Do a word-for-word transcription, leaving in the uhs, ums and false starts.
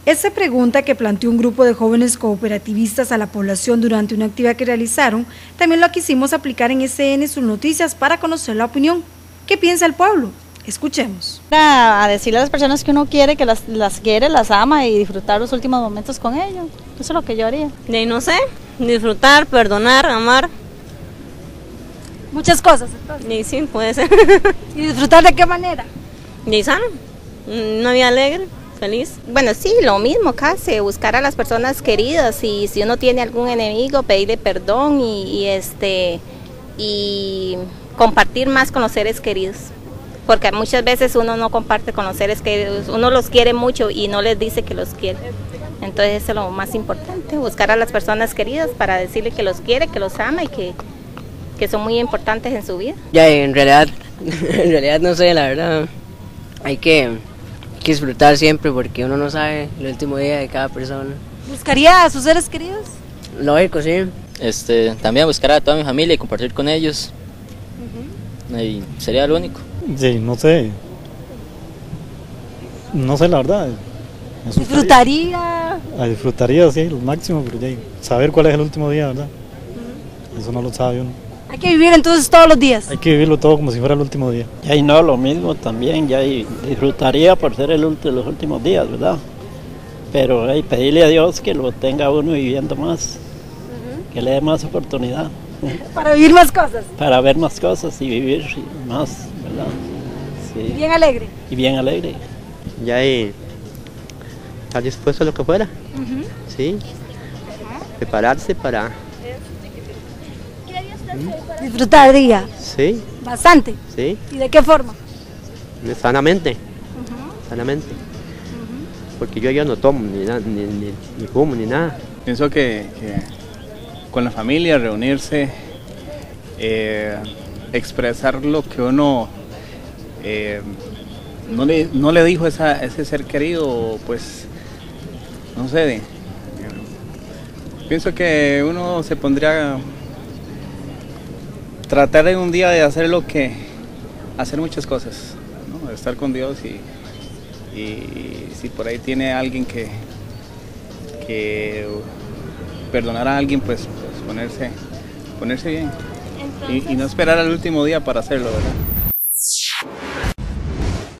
Esta pregunta que planteó un grupo de jóvenes cooperativistas a la población durante una actividad que realizaron, también lo quisimos aplicar en S N Sus Noticias para conocer la opinión. ¿Qué piensa el pueblo? Escuchemos. A decirle a las personas que uno quiere, que las, las quiere, las ama y disfrutar los últimos momentos con ellos. Eso es lo que yo haría. Y no sé, disfrutar, perdonar, amar. Muchas cosas, entonces. Y sí, puede ser. ¿Y disfrutar de qué manera? Y sano, una vida alegre, feliz. Bueno, sí, lo mismo casi, buscar a las personas queridas y si uno tiene algún enemigo, pedirle perdón y, y este y compartir más con los seres queridos. Porque muchas veces uno no comparte con los seres queridos, uno los quiere mucho y no les dice que los quiere. Entonces eso es lo más importante, buscar a las personas queridas para decirle que los quiere, que los ama y que, que son muy importantes en su vida. Ya, en realidad, en realidad no sé, la verdad, hay que, que disfrutar siempre porque uno no sabe el último día de cada persona. ¿Buscaría a sus seres queridos? Lógico, sí. Este, también buscar a toda mi familia y compartir con ellos. Uh-huh. Y sería lo único. Sí, no sé. No sé la verdad. ¿Disfrutaría? Ah, disfrutaría, sí, lo máximo, pero ya, saber cuál es el último día, ¿verdad? Uh-huh. Eso no lo sabe uno. Hay que vivir entonces todos los días. Hay que vivirlo todo como si fuera el último día. Y ahí no, lo mismo también, ya disfrutaría por ser el último, los últimos días, ¿verdad? Pero hay pedirle a Dios que lo tenga uno viviendo más, uh-huh. que le dé más oportunidad. Para vivir más cosas. Para ver más cosas y vivir más, ¿verdad? Sí. Y bien alegre. Y bien alegre. Ya hay, estar dispuesto a lo que fuera, uh-huh. ¿sí? Uh-huh. Prepararse para... Disfrutar día. Sí. Bastante. Sí. ¿Y de qué forma? Sanamente. Uh-huh. Sanamente. Uh-huh. Porque yo ya no tomo ni, ni, ni, ni fumo ni nada. Pienso que, que con la familia reunirse, eh, expresar lo que uno eh, no, le, no le dijo a esa, ese ser querido, pues no sé. De, eh, pienso que uno se pondría tratar en un día de hacer lo que, hacer muchas cosas, ¿no? Estar con Dios y, y si por ahí tiene alguien que, que perdonar a alguien, pues, pues ponerse, ponerse bien y, y no esperar al último día para hacerlo, ¿verdad?